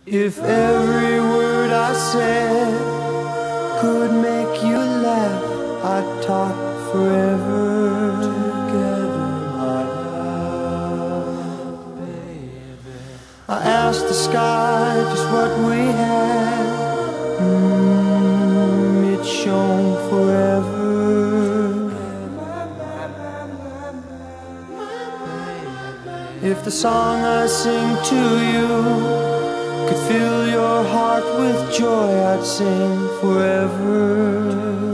If every word I said could make you laugh, I'd talk forever. Together, my love, baby. I asked the sky just what we had. It shone forever. If the song I sing to you could fill your heart with joy, I'd sing forever.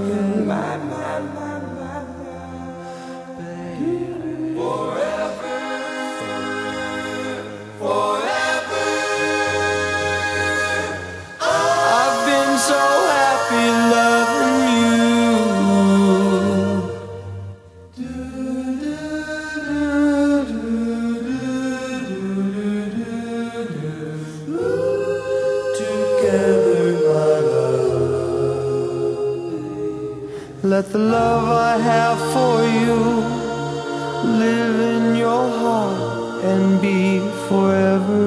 Forever, forever. I've been so happy loving you. Let the love I have for you live in your heart and be forever.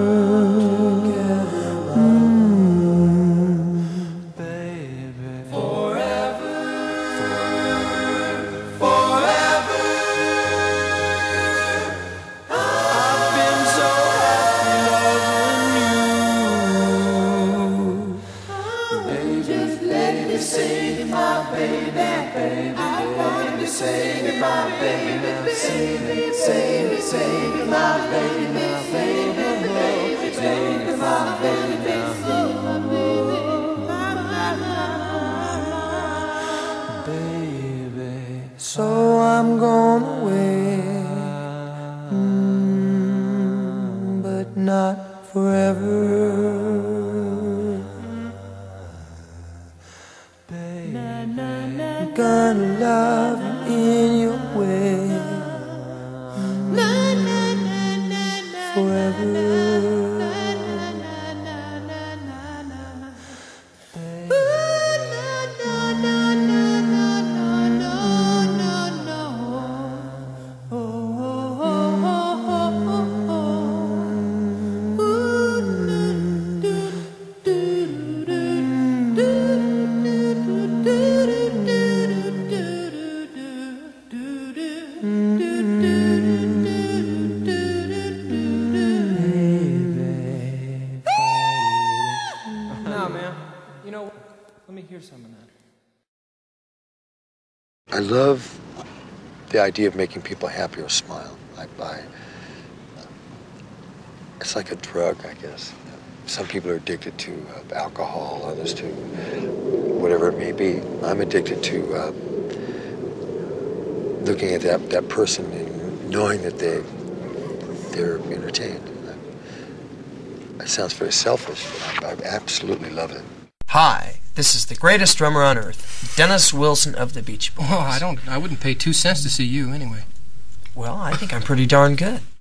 Baby. Forever, forever. I've been so happy loving you. Baby, just let me sing my baby. I want to sing it, my baby, sing it, sing it, sing it, my baby, sing it, baby, sing it, my baby, baby. So I'm going away, but not forever. Gonna love you in your way forever. Let me hear some of that. I love the idea of making people happy or smile. It's like a drug, I guess. Some people are addicted to alcohol, others to whatever it may be. I'm addicted to looking at that person and knowing that they're entertained. It sounds very selfish, but I absolutely love it. Hi, this is the greatest drummer on earth, Dennis Wilson of the Beach Boys. Oh, I wouldn't pay 2 cents to see you anyway. Well, I think I'm pretty darn good.